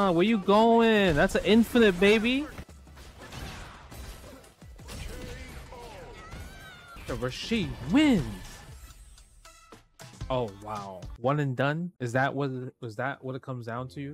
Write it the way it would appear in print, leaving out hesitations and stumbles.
on, where you going? That's an infinite, baby. Rashid wins. Oh wow, one and done. Is that what it comes down to?